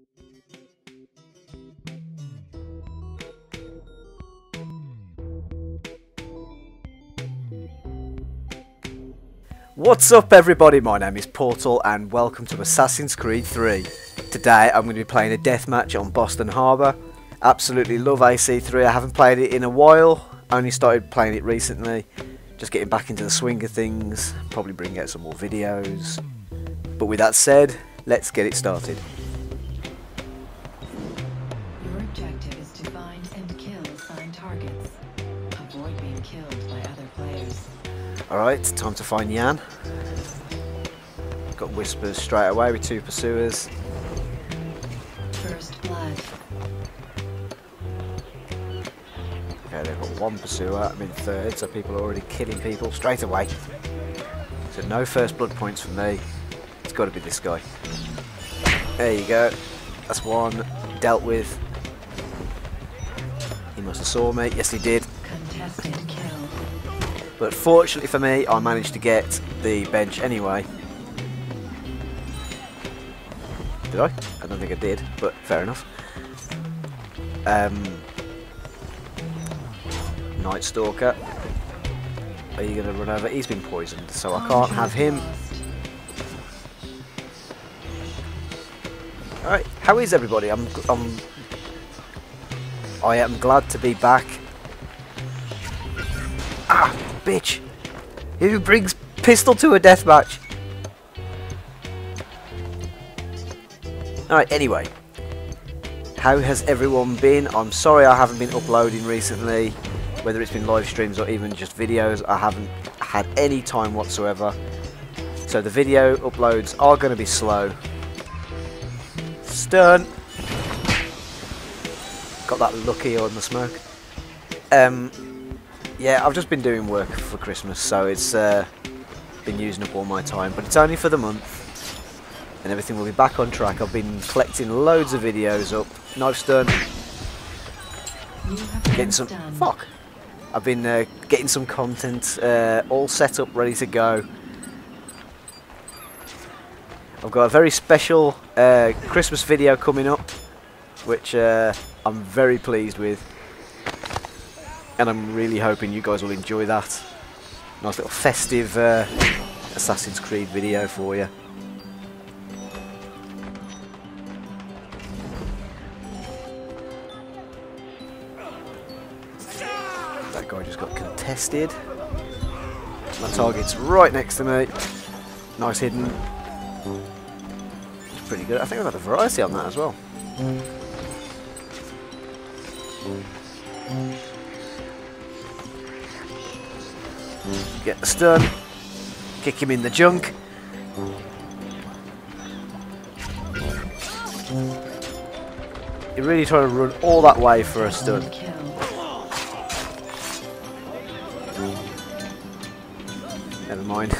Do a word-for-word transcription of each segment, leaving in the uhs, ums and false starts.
What's up everybody, my name is Portal and welcome to Assassin's Creed three. Today I'm going to be playing a deathmatch on Boston Harbour. Absolutely love A C three, I haven't played it in a while, only started playing it recently. Just getting back into the swing of things, probably bring out some more videos. But with that said, let's get it started. Your objective is to find and kill assigned targets. Avoid being killed by other players. Alright, time to find Jan. Got whispers straight away with two pursuers. First blood. Okay, they've got one pursuer, I'm in third, so people are already killing people straight away. So no first blood points for me. It's got to be this guy. There you go. That's one dealt with. He must have saw me. Yes, he did. Contested kill. But fortunately for me, I managed to get the bench anyway. Did I? I don't think I did, but fair enough. Um, Night Stalker. Are you going to run over? He's been poisoned, so I can't have him. Alright, how is everybody? I'm, I'm, I am glad to be back. Ah, bitch! Who brings pistol to a deathmatch? Alright, anyway. How has everyone been? I'm sorry I haven't been uploading recently. Whether it's been live streams or even just videos, I haven't had any time whatsoever. So the video uploads are going to be slow. Stun! Got that lucky on the smoke. Um... Yeah, I've just been doing work for Christmas, so it's uh, been using up all my time, but it's only for the month, and everything will be back on track. I've been collecting loads of videos up. Knife's done. Getting some... Fuck! I've been uh, getting some content uh, all set up, ready to go. I've got a very special uh, Christmas video coming up, which uh, I'm very pleased with. And I'm really hoping you guys will enjoy that. Nice little festive uh, Assassin's Creed video for you. That guy just got contested. My target's right next to me. Nice hidden. It's pretty good. I think I've got a variety on that as well. Get the stun, kick him in the junk. You're really trying to run all that way for a stun. Never mind.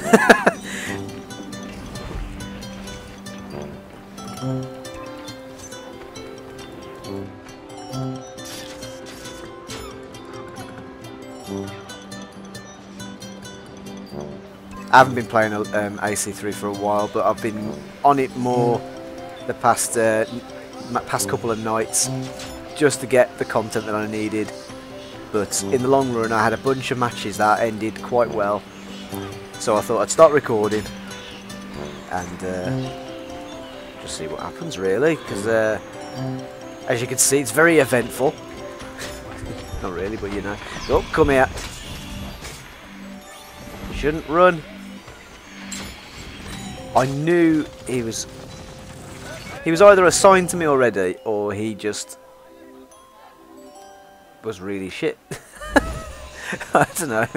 I haven't been playing um, A C three for a while, but I've been on it more the past uh, past couple of nights just to get the content that I needed. But in the long run, I had a bunch of matches that ended quite well, so I thought I'd start recording and uh, just see what happens, really. Because uh, as you can see, it's very eventful. Not really, but you know. Oh, come here! You shouldn't run. I knew he was he was either assigned to me already or he just was really shit. I don't know.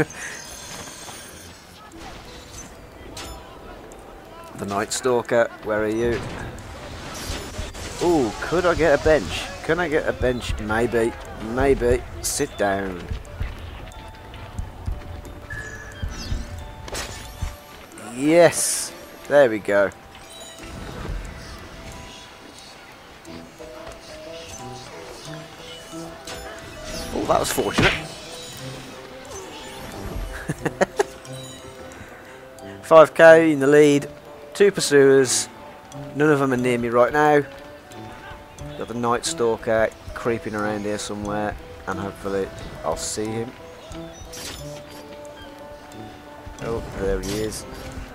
The Night Stalker, where are you? Ooh, could I get a bench? Can I get a bench? Maybe. Maybe. Sit down. Yes. There we go. Oh, that was fortunate. five K in the lead, two pursuers, none of them are near me right now. Got the Night Stalker creeping around here somewhere, and hopefully I'll see him. Oh, there he is.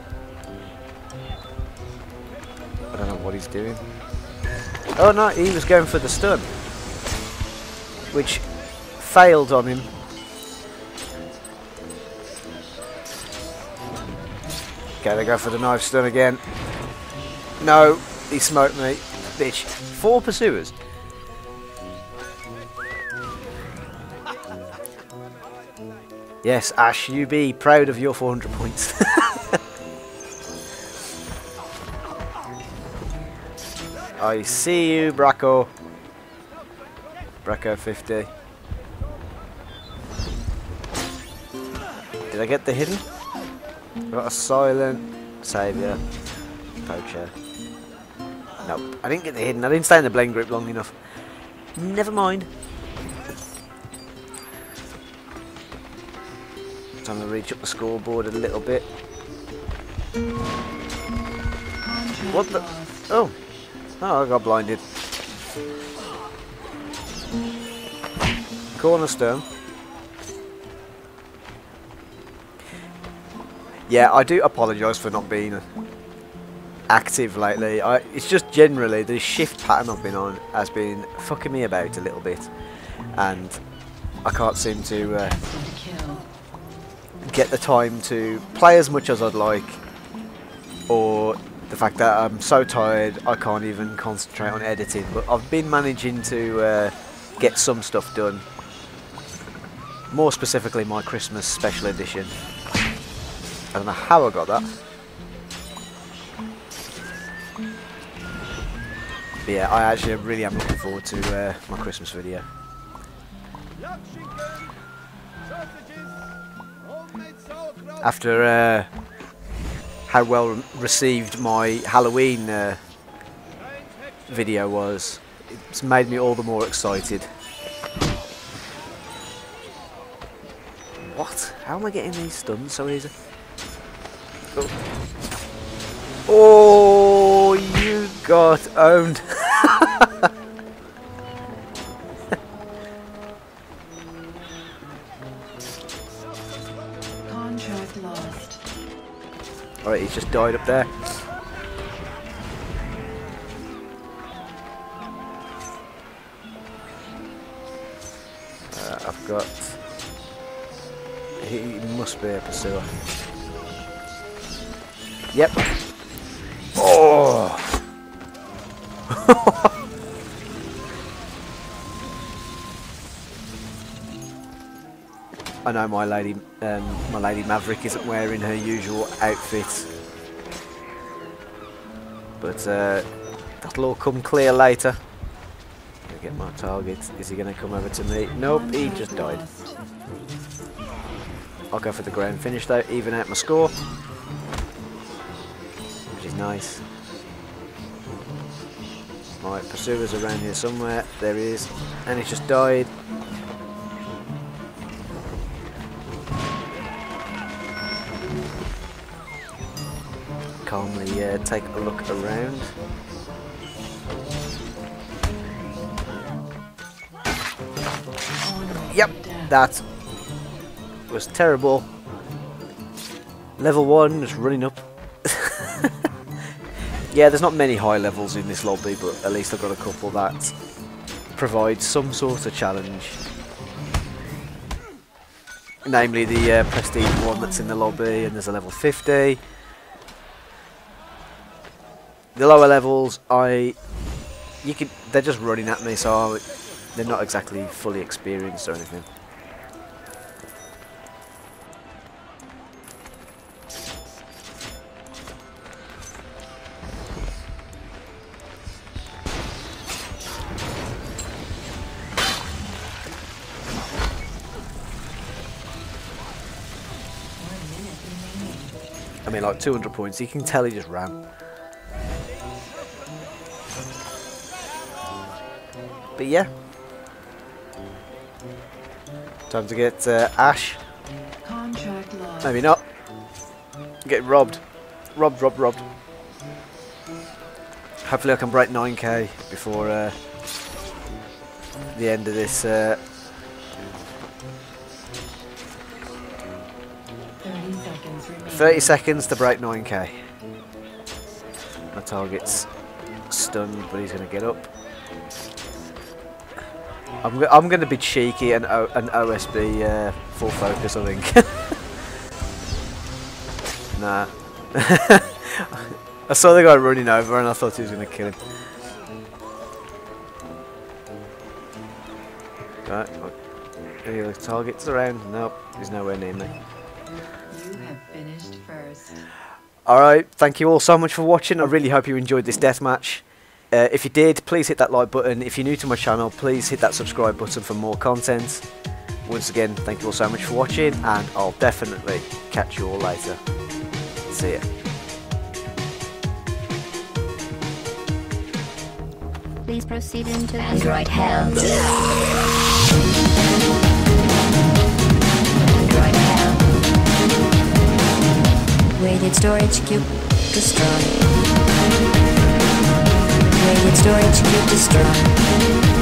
I don't know what he's doing. Oh no, he was going for the stun, which failed on him. Okay, they go for the knife stun again. No, he smoked me. Bitch. Four pursuers. Yes, Ash, you be proud of your four hundred points. I see you, Bracco. Bracco fifty. Did I get the hidden? Got a silent saviour. Poacher. Nope, I didn't get the hidden. I didn't stay in the blame group long enough. Never mind. Time to reach up the scoreboard a little bit. What the? Oh. Oh, I got blinded. Cornerstone. Yeah, I do apologise for not being active lately. I, it's just generally the shift pattern I've been on has been fucking me about a little bit, and I can't seem to uh, get the time to play as much as I'd like, or the fact that I'm so tired I can't even concentrate on editing. But I've been managing to uh, get some stuff done, more specifically my Christmas special edition. I don't know how I got that. But yeah, I actually really am looking forward to uh, my Christmas video. After uh, how well received my Halloween uh, video was, it's made me all the more excited. What? How am I getting these stuns so easy? Oh, oh you got owned. Contract lost. Alright, he's just died up there. Uh, I've got... He must be a pursuer. Yep. Oh! I know my lady, um, my lady Maverick isn't wearing her usual outfit, but uh, that'll all come clear later. Gonna get my target. Is he gonna come over to me? Nope, he just died. I'll go for the ground finish though, even out my score, which is nice. My pursuer's around here somewhere. There he is, and he's just died. Calmly uh, take a look around. Yep, that was terrible. Level one, just running up. Yeah, there's not many high levels in this lobby, but at least I've got a couple that provide some sort of challenge. Namely the uh, prestige one that's in the lobby, and there's a level fifty. The lower levels, I, you could, they're just running at me, so I, they're not exactly fully experienced or anything. I mean, like two hundred points, you can tell he just ran. But yeah, time to get uh, Ash. Contract lost. Maybe not. Get robbed. Robbed, robbed, robbed. Hopefully I can break nine K before uh, the end of this. Uh, thirty seconds remaining. thirty seconds to break nine K. My target's stunned, but he's going to get up. I'm, go I'm going to be cheeky and, o and O S B uh, full focus, I think. Nah. I saw the guy running over and I thought he was going to kill him. Right. Any other targets around? Nope. He's nowhere near me. You have finished first. Alright. Thank you all so much for watching. I really hope you enjoyed this deathmatch. Uh, if you did, please hit that like button. If you're new to my channel, please hit that subscribe button for more content. Once again, thank you all so much for watching, and I'll definitely catch you all later. See ya. Please proceed into Android hell. Android hell. Weighted storage cube destroyed. Weighted storage cube destroyed.